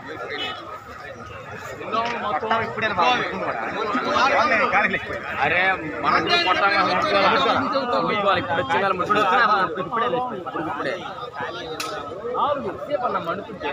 అరే మనం కొట్టాలి ఇప్పుడు వచ్చేవాళ్ళు ఇప్పుడే సేపు అన్న మనుకుంటే